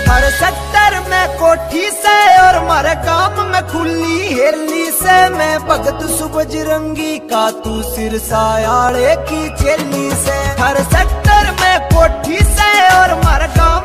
हर sector में कोठी से और मारे काम में खुली हेली से। मैं भगत सुबजरंगी का तू सिर सायाड़े की चेली से। हर सेक्टर में कोठी से और मारे काम